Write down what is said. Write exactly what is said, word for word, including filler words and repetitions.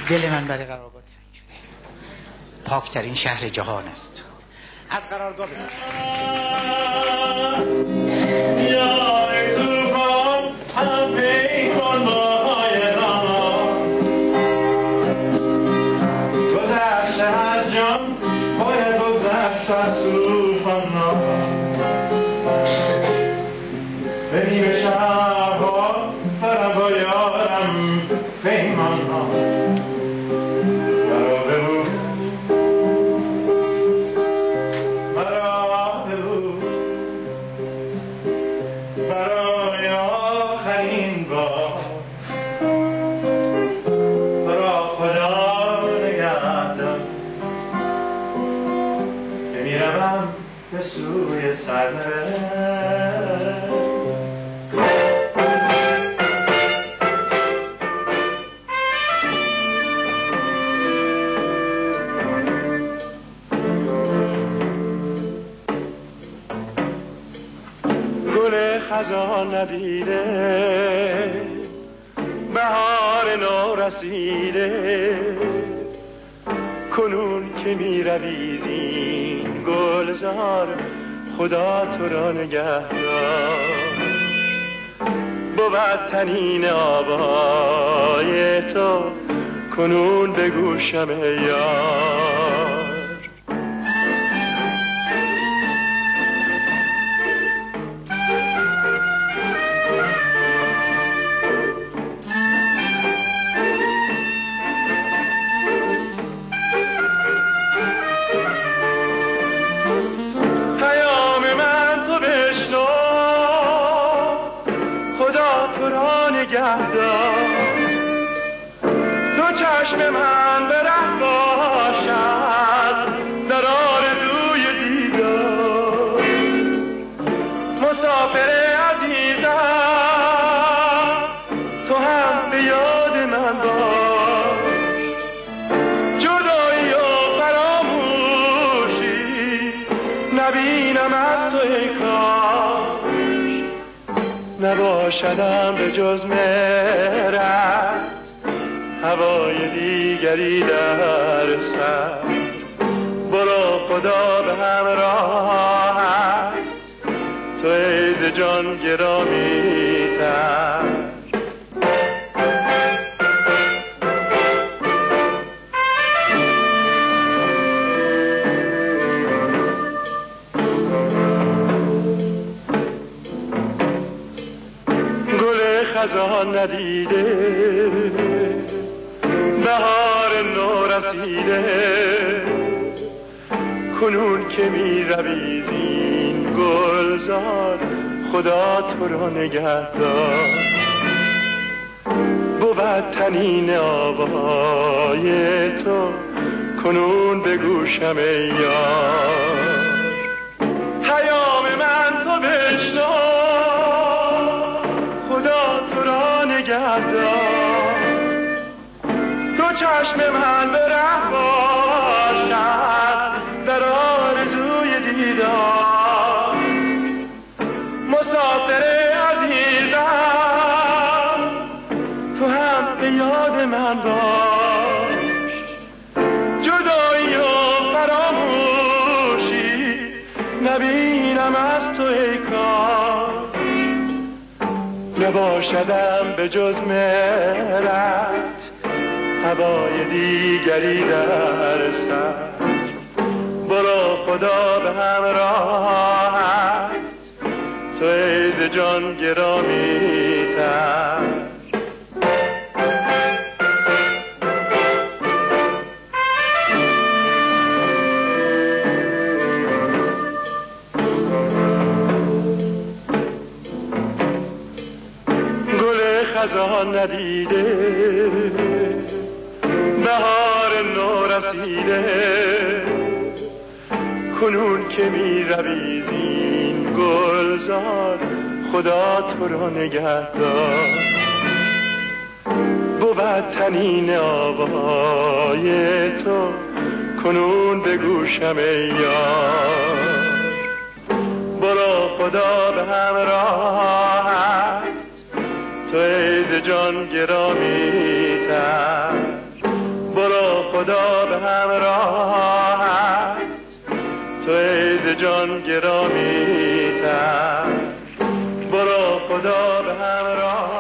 دل من برای قرارگاه تنگ شده. پاکترین شهر جهان است. از قرارگاه بزن. یا ای توفان هم پیکن باهای رامان، گذشته از جان باید گذشت از توفان نام. ببین شبها دارم با یارم پیمان ها، مرا بگو مرا بگو برای آخرین بار، برا خدا نگهدار که میروم به سوی سرنوشت. خزان ندیده بهار نو رسیده، کنون که می روی زین گلزار خدا تو را نگهدار. بود تنین آوای تو کنون به گوشم یار. دو چشم من به ره باشد در آرزوی دیدار. مسافر عزیزم تو هم به یاد من باش، جدایی و فراموشی نبینم از تو ای کاش. نباشدم به جز مهرت هوای دیگری در سر. برو خدا به همراهت تو ای ز جان گرامی تر. خزان ندیده بهار نو رسیده، کنون که می روی زین گلزار خدا تو را نگهدار. بود تنین آوای تو کنون به گوشم ای یار. پیام من تو بشنو نگهدار، دو چشم من به ره باشد در آرزوی دیدار. مسافر عزیزم تو هم به یاد من باش، جدایی و فراموشی نبینم از تو ای کاش. نباشدم به جز مهرت هوای دیگری در سر. برو خدا به همراهت تو ای ز جان گرامی تر. خزان ندیده بهار نو رسیده، کنون که می روی زین گلزار خدا تو را نگهدار. بود تنین آوای تو کنون به گوشم ای یار. برو خدا به همراهت تو ای ز جان گرامی تر. خدا به همراه تو ای ز جان گرامی تر برو خدا به همراه